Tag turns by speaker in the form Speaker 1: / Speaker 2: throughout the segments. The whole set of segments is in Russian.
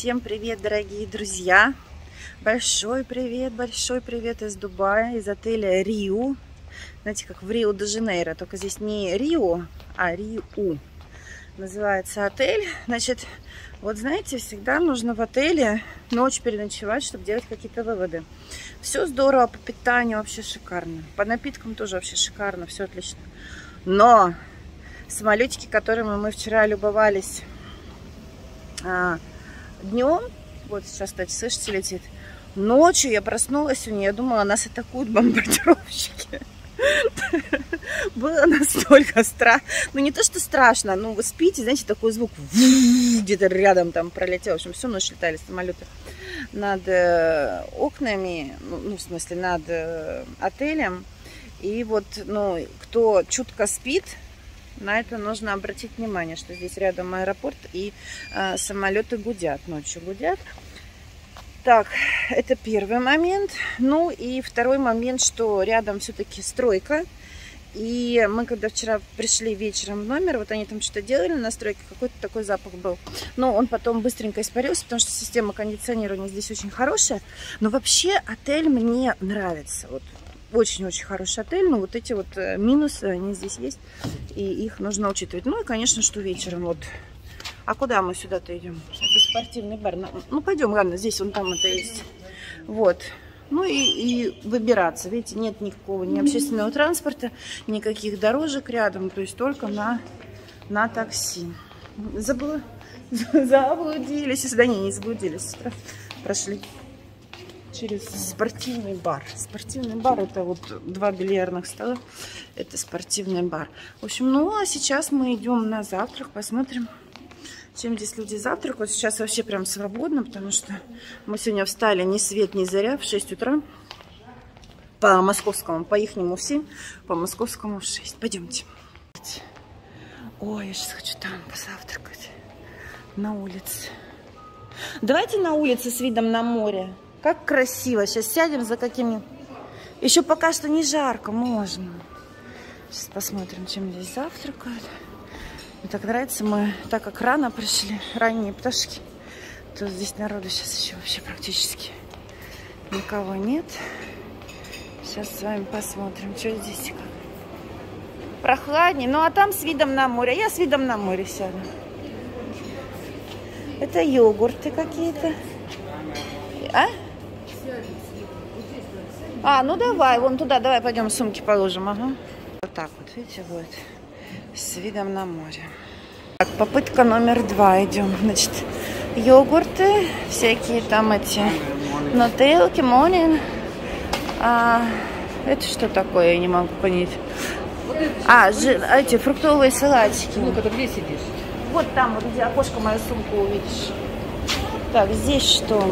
Speaker 1: Всем привет, дорогие друзья! Большой привет из Дубая, из отеля Риу. Знаете, как в Рио-де-Жанейро, только здесь не Рио, а Риу называется отель. Значит, вот знаете, всегда нужно в отеле ночь переночевать, чтобы делать какие-то выводы. Все здорово, по питанию вообще шикарно, по напиткам тоже вообще шикарно, все отлично. Но самолетики, которыми мы вчера любовались днем, вот сейчас, кстати, слышите, летит. Ночью я проснулась у нее, я думала, нас атакуют бомбардировщики. Было настолько страшно. Ну, не то, что страшно, но вы спите, знаете, такой звук где-то рядом там пролетел. В общем, всю ночь летали самолеты над окнами, ну, в смысле, над отелем. И вот, ну, кто чутко спит, на это нужно обратить внимание, что здесь рядом аэропорт, и самолеты гудят, ночью гудят. Так, это первый момент. Ну и второй момент, что рядом все-таки стройка. И мы, когда вчера пришли вечером в номер, вот они там что-то делали на стройке, какой-то такой запах был. Но он потом быстренько испарился, потому что система кондиционирования здесь очень хорошая. Но вообще отель мне нравится. Вот. Очень-очень хороший отель, но вот эти вот минусы, они здесь есть, и их нужно учитывать. Ну и, конечно, что вечером вот. А куда мы сюда-то идем? Это спортивный бар. Ну, пойдем, ладно, здесь вон там это есть. Вот. Ну и выбираться. Видите, нет никакого ни общественного транспорта, никаких дорожек рядом, то есть только на такси. Заблудились. Да не заблудились. С утра прошли через спортивный бар. Спортивный бар — это вот 2 бильярдных стола. Это спортивный бар. В общем, ну а сейчас мы идем на завтрак. Посмотрим, чем здесь люди завтракают. Сейчас вообще прям свободно, потому что мы сегодня встали ни свет, ни заря в 6 утра. По московскому, по ихнему в 7, по московскому в 6. Пойдемте. Ой, я сейчас хочу там позавтракать. На улице. Давайте на улице с видом на море. Как красиво. Сейчас сядем за какими... Еще пока что не жарко, можно. Сейчас посмотрим, чем здесь завтракают. Мне так нравится, мы так как рано пришли, ранние пташки, то здесь народу сейчас еще вообще практически никого нет. Сейчас с вами посмотрим, что здесь как. Прохладнее. Ну а там с видом на море. Я с видом на море сяду. Это йогурты какие-то. Ну давай, вон туда, давай пойдем сумки положим. Ага. Вот так вот, видите, вот. С видом на море. Так, попытка номер 2. Идем. Значит, йогурты, всякие там эти нутеллки, монин. Это что такое, я не могу понять. Эти фруктовые салатики.
Speaker 2: Ну, когда где сидишь?
Speaker 1: Вот там, вот где окошко мою сумку увидишь. Так, здесь что?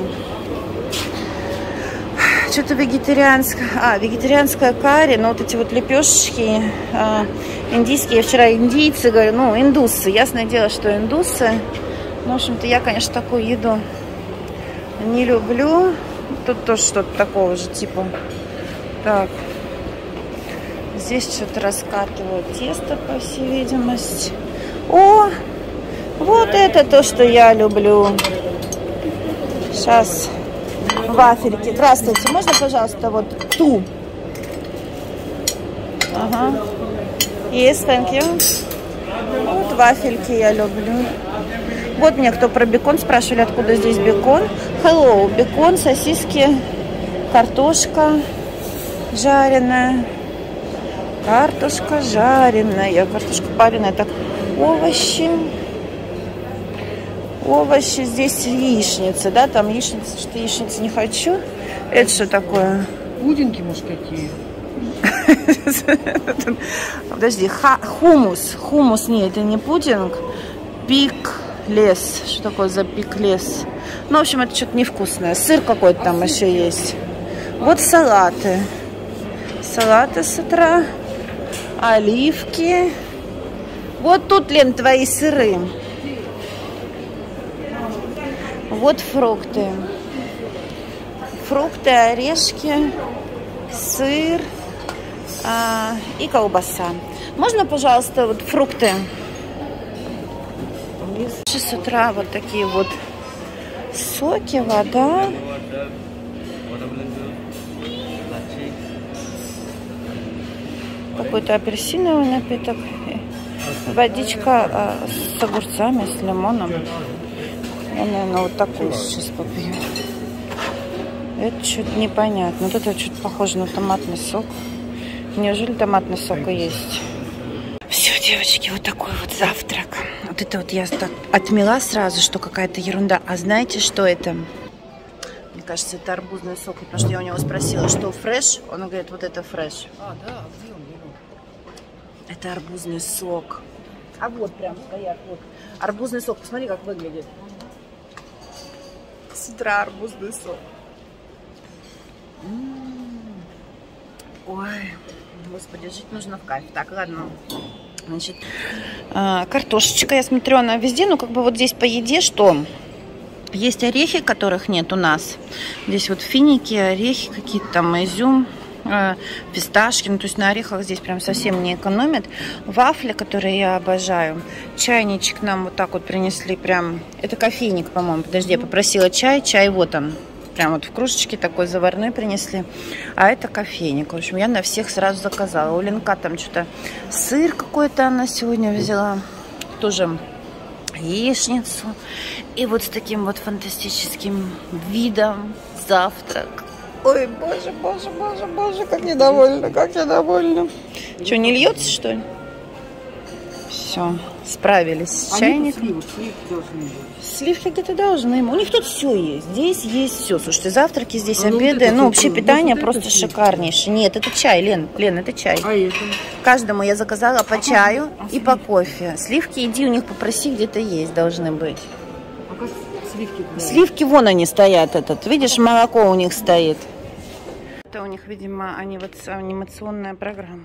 Speaker 1: Что-то вегетарианское. Вегетарианская карри. Но вот эти вот лепешечки индийские. Я вчера индийцы говорю. Ну, индусы. Ясное дело, что индусы. Ну, в общем-то, я, конечно, такую еду не люблю. Тут тоже что-то такого же типа. Так. Здесь что-то раскатывают тесто, по всей видимости. О! Вот это то, что я люблю. Сейчас. Вафельки. Здравствуйте. Можно, пожалуйста, вот ту? Ага. Yes, thank you. Вот вафельки я люблю. Вот мне кто про бекон спрашивали, откуда здесь бекон. Hello. Бекон, сосиски, картошка жареная. Картошка жареная. Картошка пареная. Так, овощи. Овощи, здесь яичница, да, там яичница, что яичницы не хочу. Это что такое?
Speaker 2: Пудинги, может, какие?
Speaker 1: Подожди, хумус. Хумус, нет, это не пудинг. Пиклес. Что такое за пиклес? Ну, в общем, это что-то невкусное. Сыр какой-то там еще есть. Вот салаты. Салаты с утра. Оливки. Вот тут, Лен, твои сыры. Вот фрукты. Фрукты, орешки, сыр и колбаса. Можно, пожалуйста, вот фрукты? С утра вот такие вот соки, вода. Какой-то апельсиновый напиток. Водичка с огурцами, с лимоном. Я, наверное, вот такую сейчас попью. Это что-то непонятно. Вот это что-то похоже на томатный сок. Неужели томатный сок и есть? Все, девочки, вот такой вот завтрак. Вот это вот я так отмела сразу, что какая-то ерунда. А знаете, что это? Мне кажется, это арбузный сок. Потому что я у него спросила, что фреш. Он говорит, вот это фреш.
Speaker 2: А, да, где он берет?
Speaker 1: Это арбузный сок. А вот прям стоят. Вот. Арбузный сок. Посмотри, как выглядит. С утра арбузный сок. Ой, господи, жить нужно в кайф. Так, ладно. Значит, картошечка, я смотрю, она везде. Ну, как бы вот здесь по еде что? Есть орехи, которых нет у нас. Здесь вот финики, орехи какие-то там, изюм, фисташки. Ну, то есть на орехах здесь прям совсем не экономят. Вафли, которые я обожаю. Чайничек нам вот так вот принесли прям. Это кофейник, по-моему. Подожди, я попросила чай. Чай вот он. Прям вот в кружечке такой заварной принесли. А это кофейник. В общем, я на всех сразу заказала. У Ленка там что-то сыр какой-то она сегодня взяла. Тоже яичницу. И вот с таким вот фантастическим видом завтрак. Ой, боже, боже, боже, боже, как я довольна, как я довольна. Что, не льется, что ли? Все, справились с чайником. Сливки где-то должны. У них тут все есть. Здесь есть все. Слушайте, завтраки здесь, обеды. Ну, вообще питание просто шикарнейшее. Нет, это чай, Лен, это чай.
Speaker 2: А это?
Speaker 1: Каждому я заказала по чаю и по кофе. Сливки иди, у них попроси, где-то есть, должны быть.
Speaker 2: А как сливки?
Speaker 1: Сливки вон они стоят, этот. Видишь, молоко у них стоит. Это у них, видимо, анимационная программа.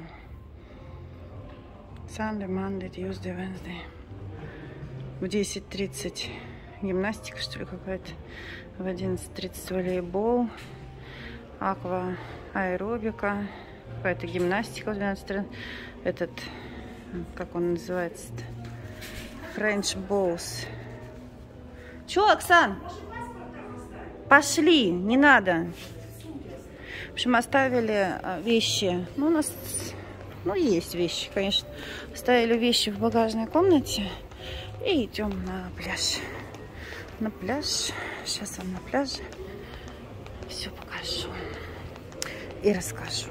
Speaker 1: Sunday, Monday, Tuesday, Wednesday. В 10:30 гимнастика, что ли, какая-то. В 11:30 волейбол. Аква аэробика. Какая-то гимнастика в 12:30. Этот, как он называется-то? French Balls. Чё, Оксан? Пошли, не надо. В общем, оставили вещи. Ну, у нас, есть вещи, конечно. Оставили вещи в багажной комнате. И идем на пляж. На пляж. Сейчас вам на пляже все покажу. И расскажу.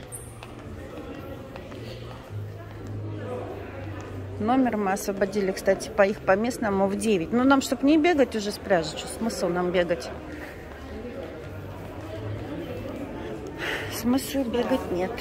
Speaker 1: Номер мы освободили, кстати, по местному в 9. Ну, нам, чтобы не бегать уже с пляжа. Что смысл нам бегать? Смысла бегать нет.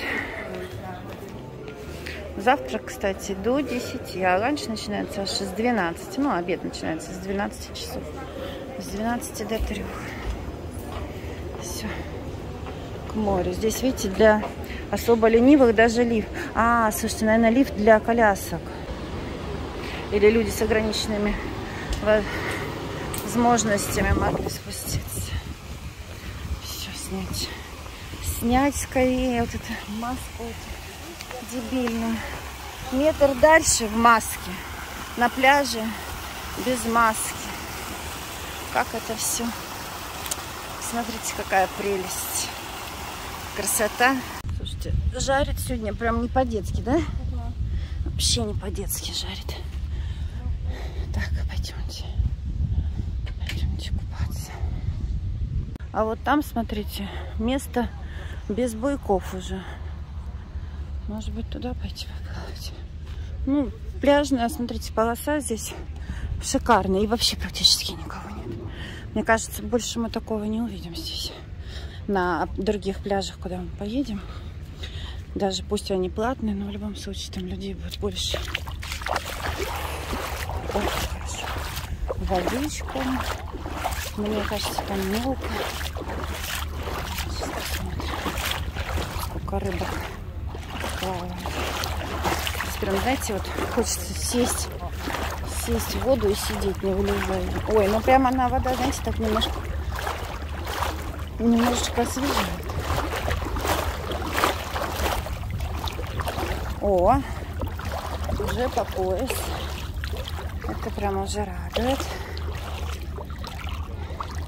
Speaker 1: Завтрак, кстати, до 10. А ланч начинается аж с 12. Ну, обед начинается с 12 часов. С 12 до 3. Все. К морю. Здесь, видите, для особо ленивых даже лифт. А, слушайте, наверное, лифт для колясок. Или люди с ограниченными возможностями могли спуститься. Все снять. Снять скорее вот эту маску дебильную. Метр дальше в маске. На пляже без маски. Как это все. Смотрите, какая прелесть. Красота. Слушайте, жарит сегодня прям не по-детски, да? Вообще не по-детски жарит. Так, пойдемте. Пойдемте купаться. А вот там, смотрите, место без буйков уже. Может быть, туда пойти поплавать. Ну, пляжная, смотрите, полоса здесь шикарная. И вообще практически никого нет. Мне кажется, больше мы такого не увидим здесь. На других пляжах, куда мы поедем. Даже пусть они платные, но в любом случае там людей будет больше. Ой, хорошо. Водичку. Мне кажется, там мелко. Сейчас посмотрим, сколько рыбок плавает. Прям, знаете, вот хочется сесть в воду и сидеть, не вылезая. Ой, ну прямо она, вода, знаете, так немножечко освежает. О, уже по пояс. Это прям уже радует.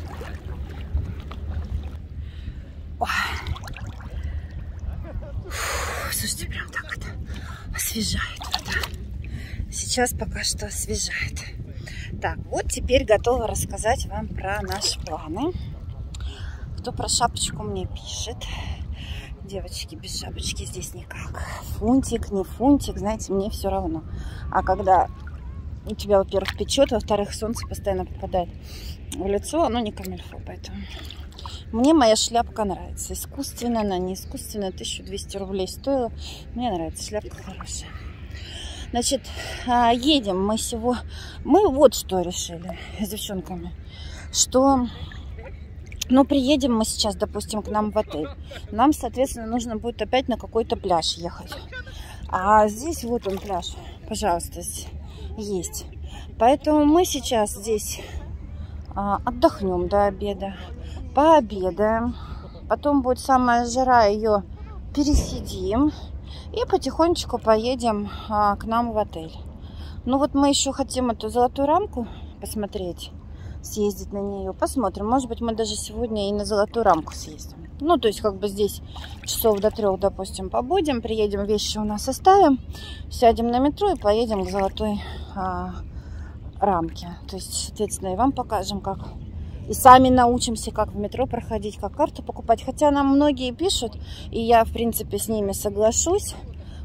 Speaker 1: освежает вода. Сейчас пока что освежает. Так, вот теперь готова рассказать вам про наши планы. Кто про шапочку мне пишет. Девочки, без шапочки здесь никак. Фунтик, не фунтик, знаете, мне все равно. А когда у тебя, во-первых, печет, во-вторых, солнце постоянно попадает в лицо, оно не камильфо, поэтому... Мне моя шляпка нравится. Искусственная она, не искусственная. 1200 рублей стоила. Мне нравится, шляпка хорошая. Значит, едем мы сегодня... Мы вот что решили с девчонками. Что... Ну, приедем мы сейчас, допустим, к нам в отель. Нам, соответственно, нужно будет опять на какой-то пляж ехать. А здесь вот он пляж. Пожалуйста, есть. Поэтому мы сейчас здесь отдохнем до обеда. Пообедаем. Потом будет самая жара, ее пересидим. И потихонечку поедем к нам в отель. Ну вот мы еще хотим эту золотую рамку посмотреть. Съездить на нее. Посмотрим. Может быть, мы даже сегодня и на золотую рамку съездим. Ну, то есть, как бы здесь часов до 3, допустим, побудем. Приедем, вещи у нас оставим. Сядем на метро и поедем к золотой рамке. То есть, соответственно, и вам покажем, как... И сами научимся, как в метро проходить, как карту покупать. Хотя нам многие пишут, и я, в принципе, с ними соглашусь,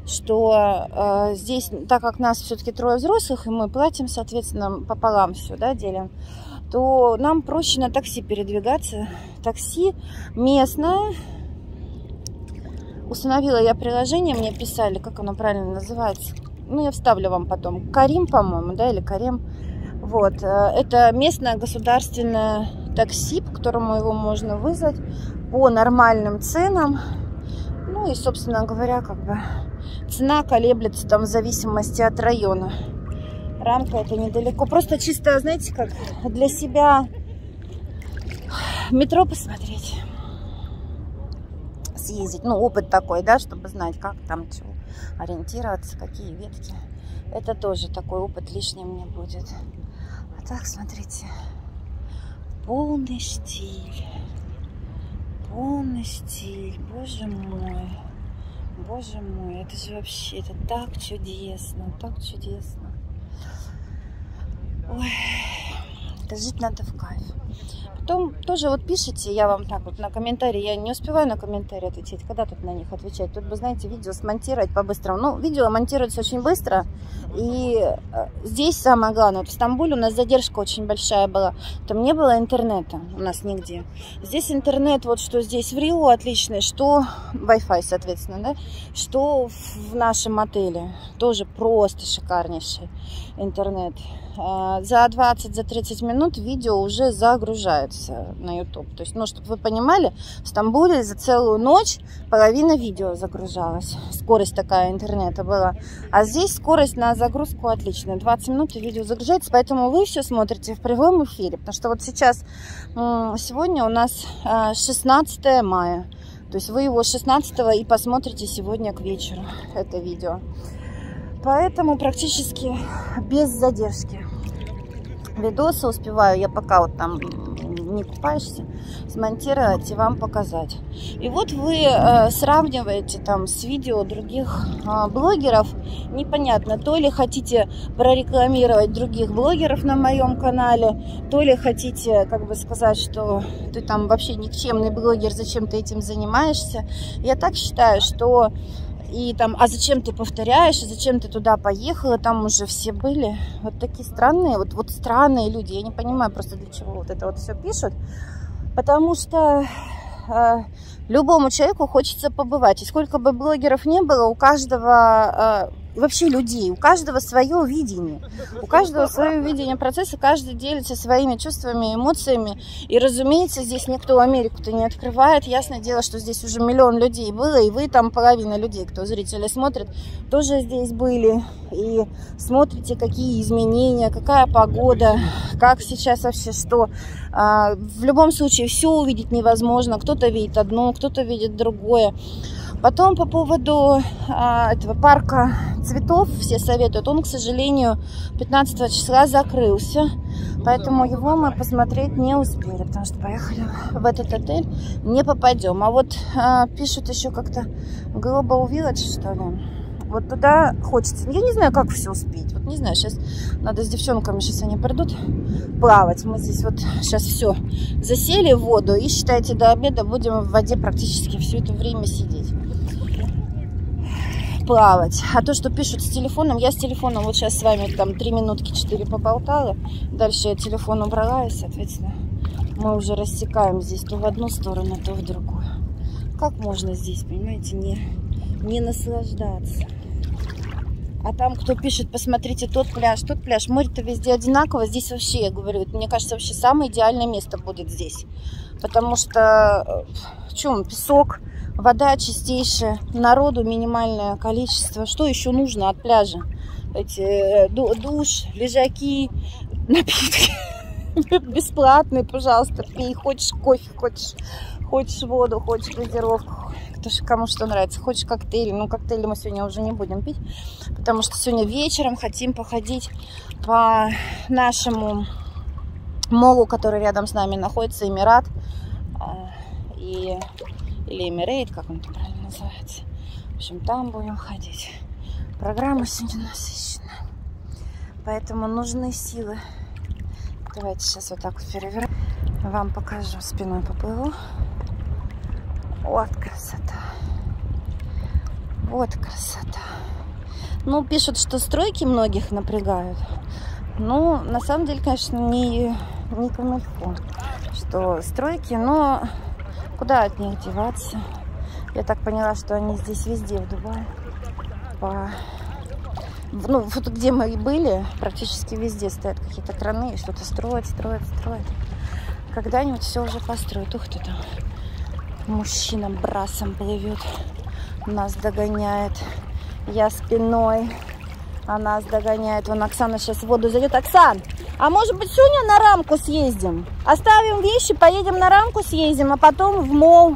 Speaker 1: что здесь, так как нас все-таки 3 взрослых, и мы платим, соответственно, пополам все, да, делим, то нам проще на такси передвигаться. Такси местное. Установила я приложение, мне писали, как оно правильно называется. Ну, я вставлю вам потом. Карим, по-моему, да, или Карим. Вот. Это местное государственное такси, по которому его можно вызвать по нормальным ценам. Ну, и, собственно говоря, как бы цена колеблется там в зависимости от района. Рамка это недалеко. Просто чисто, знаете, как для себя метро посмотреть. Съездить. Ну, опыт такой, да, чтобы знать, как там чего, ориентироваться, какие ветки. Это тоже такой опыт лишним не будет. А так, смотрите. Полный штиль. Полный стиль. Боже мой. Боже мой. Это же вообще, это так чудесно. Так чудесно. Ой, это жить надо в кайф. Потом тоже вот пишите, я вам так вот на комментарии, я не успеваю на комментарии отвечать, когда тут на них отвечать. Тут бы, знаете, видео смонтировать по-быстрому. Ну, видео монтируется очень быстро. И здесь самое главное, вот в Стамбуле у нас задержка очень большая была. Там не было интернета у нас нигде. Здесь интернет, вот что здесь в Рио отличный, что Wi-Fi, соответственно, да, что в нашем отеле. Тоже просто шикарнейший интернет. За 20-30 минут видео уже загружается на YouTube. То есть, ну, чтобы вы понимали, в Стамбуле за целую ночь половина видео загружалась. Скорость такая интернета была. А здесь скорость на загрузку отличная. 20 минут и видео загружается. Поэтому вы все смотрите в прямом эфире. Потому что вот сейчас, сегодня у нас 16 мая. То есть вы его 16 и посмотрите сегодня к вечеру это видео. Поэтому практически без задержки видосы успеваю я, пока вот там не купаешься, смонтировать и вам показать. И вот вы сравниваете там с видео других блогеров. Непонятно, то ли хотите прорекламировать других блогеров на моем канале, то ли хотите, как бы сказать, что ты там вообще никчемный блогер, зачем ты этим занимаешься. Я так считаю, что и там, а зачем ты повторяешь, а зачем ты туда поехала, там уже все были. Вот такие странные, вот странные люди. Я не понимаю просто, для чего вот это вот все пишут. Потому что любому человеку хочется побывать. И сколько бы блогеров не было, у каждого, вообще людей, у каждого свое видение. У каждого свое видение процесса, каждый делится своими чувствами, эмоциями. И, разумеется, здесь никто Америку-то не открывает. Ясное дело, что здесь уже миллион людей было, и вы там половина людей, кто зрители смотрит, тоже здесь были. И смотрите, какие изменения, какая погода, как сейчас вообще что. В любом случае, все увидеть невозможно. Кто-то видит одно, кто-то видит другое. Потом по поводу этого парка цветов все советуют. Он, к сожалению, 15 числа закрылся. Поэтому его мы посмотреть не успели. Потому что поехали в этот отель, не попадем. А вот пишут еще как-то Global Village, что ли. Вот туда хочется. Я не знаю, как все успеть. Вот не знаю, сейчас надо с девчонками, сейчас они придут плавать. Мы здесь вот сейчас все засели в воду. И, считайте, до обеда будем в воде практически все это время сидеть. Плавать. А то, что пишут с телефоном, я с телефоном вот сейчас с вами там 3 минутки 4 поболтала. Дальше я телефон убрала, и, соответственно, мы уже рассекаем здесь то в одну сторону, то в другую. Как можно здесь, понимаете, не наслаждаться? А там, кто пишет, посмотрите тот пляж. Море-то везде одинаково. Здесь вообще, я говорю, мне кажется, вообще самое идеальное место будет здесь. Потому что, песок, вода чистейшая, народу минимальное количество. Что еще нужно от пляжа? Эти душ, лежаки, напитки бесплатные, пожалуйста, пей. Хочешь кофе, хочешь воду, хочешь газировку. Кому что нравится. Хочешь коктейли. Ну, коктейли мы сегодня уже не будем пить, потому что сегодня вечером хотим походить по нашему молу, который рядом с нами находится, Эмират. Или Эмирейт, как он там правильно называется. В общем, там будем ходить. Программа сегодня насыщенная. Поэтому нужны силы. Давайте сейчас вот так вот переверну. Вам покажу. Спиной поплыву. Вот красота. Вот красота. Ну, пишут, что стройки многих напрягают. Ну, на самом деле, конечно, не камильфо, что стройки, но куда от них деваться? Я так поняла, что они здесь везде, в Дубае. Ну, вот где мы и были, практически везде стоят какие-то краны и что-то строят. Когда-нибудь все уже построят. Ух ты там. Мужчина брасом плывет, нас догоняет. Я спиной, а нас догоняет. Вон Оксана сейчас в воду зайдет. Оксан, а может быть сегодня на рамку съездим? Оставим вещи, поедем на рамку съездим, а потом в мол.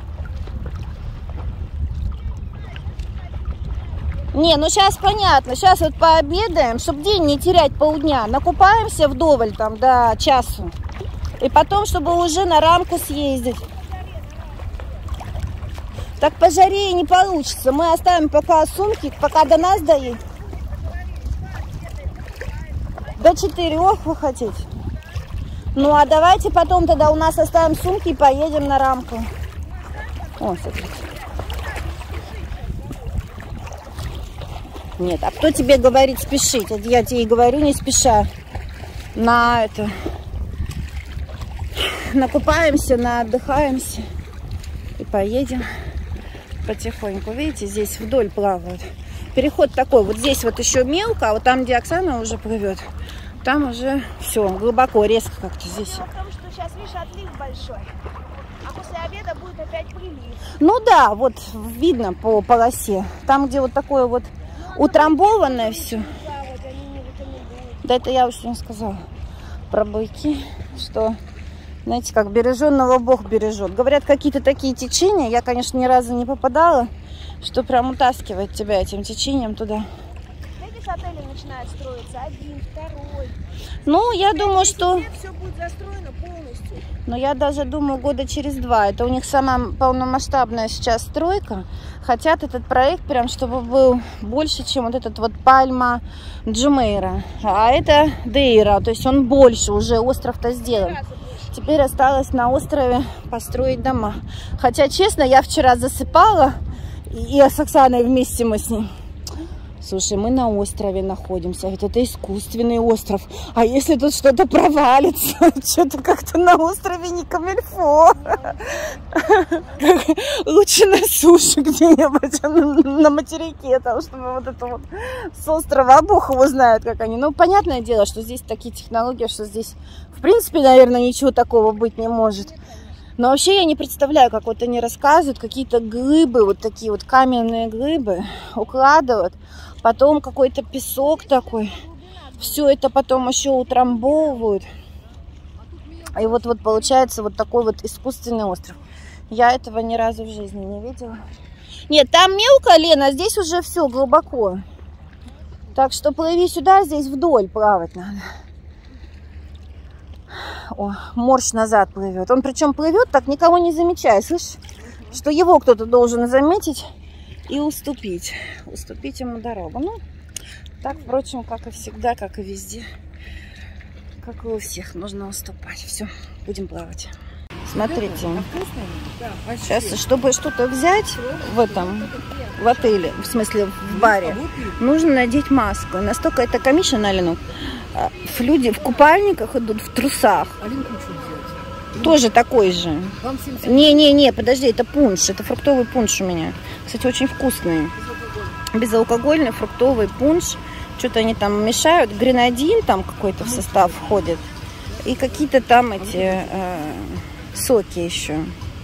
Speaker 1: Не, ну сейчас понятно. Сейчас вот пообедаем, чтобы день не терять полдня. Накупаемся вдоволь там до часу. И потом, чтобы уже на рамку съездить. Так по жаре не получится. Мы оставим пока сумки, пока до нас доедет. До 4 вы хотите? Ну, а давайте потом тогда у нас оставим сумки и поедем на рамку. О, смотрите. Нет, а кто тебе говорит спешить? Я тебе говорю, не спеша. Накупаемся, отдыхаемся и поедем потихоньку. Видите, здесь вдоль плавают. Переход такой, вот здесь вот еще мелко, а вот там, где Оксана уже плывет, там уже все глубоко, резко как-то здесь.
Speaker 3: Потому что сейчас, видишь, отлив большой, а после обеда будет опять прилив.
Speaker 1: Ну да, вот видно по полосе. Там, где вот такое вот утрамбованное все. Да, это я уж не сказала про буйки, что, знаете, как береженного Бог бережет. Говорят, какие-то такие течения, я, конечно, ни разу не попадала, что прям утаскивает тебя этим течением туда.
Speaker 3: Видишь, отели начинают строиться, 1, 2.
Speaker 1: Ну, я думаю, что...
Speaker 3: Все будет застроено полностью.
Speaker 1: Но я даже думаю, года через 2. Это у них самая полномасштабная сейчас стройка. Хотят этот проект прям, чтобы был больше, чем вот этот вот Пальма Джумейра. А это Дейра, то есть он больше, уже остров-то сделан. Теперь осталось на острове построить дома. Хотя, честно, я вчера засыпала, и с Оксаной вместе мы с ней. Слушай, мы на острове находимся, ведь это искусственный остров. А если тут что-то провалится, что-то как-то на острове не камильфо. Лучше на суше где-нибудь, на материке, там, чтобы вот это вот с острова, а Бог его знает, как они. Ну, понятное дело, что здесь такие технологии, что здесь, в принципе, наверное, ничего такого быть не может. Но вообще я не представляю, как вот они рассказывают, какие-то глыбы, вот такие вот каменные глыбы укладывают, потом какой-то песок такой, все это потом еще утрамбовывают. И вот получается вот такой вот искусственный остров. Я этого ни разу в жизни не видела. Нет, там мелко, Лена, а здесь уже все глубоко. Так что плыви сюда, здесь вдоль плавать надо. О, морж назад плывет. Он причем плывет так, никого не замечая. Слышишь, что его кто-то должен заметить и уступить ему дорогу. Ну, так, впрочем, как и всегда, как и везде, как и у всех, нужно уступать. Все, будем плавать. Смотрите, сейчас, чтобы что-то взять в отеле, в смысле в баре, нужно надеть маску. Настолько это комичнально. Люди в купальниках идут, в трусах. Тоже такой же. Не, подожди, это пунш, это фруктовый пунш у меня. Кстати, очень вкусный. Безалкогольный фруктовый пунш. Что-то они там мешают. Гренадин там какой-то в состав входит. И какие-то там эти соки еще.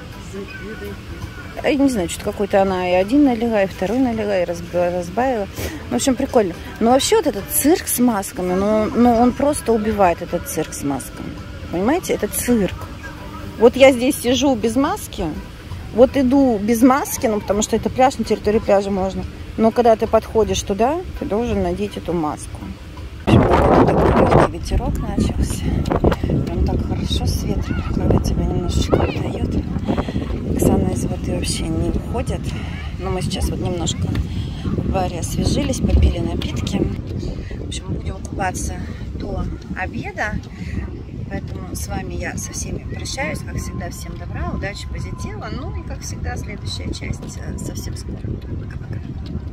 Speaker 1: Я не знаю, что-то какой-то она и один налила, и второй налила, и разбавила. В общем, прикольно. Но вообще вот этот цирк с масками, ну он просто убивает, этот цирк с масками. Понимаете? Это цирк. Вот я здесь сижу без маски, вот иду без маски, ну потому что это пляж, на территории пляжа можно. Но когда ты подходишь туда, ты должен надеть эту маску. Такой ветерок начался. Прям так хорошо с ветром, когда тебя немножечко отдает. Оксана из воды вообще не уходит. Но мы сейчас вот немножко в баре освежились, попили напитки. В общем, будем купаться до обеда. Поэтому с вами я со всеми прощаюсь. Как всегда, всем добра, удачи, позитива. Ну и как всегда, следующая часть совсем скоро. Пока-пока.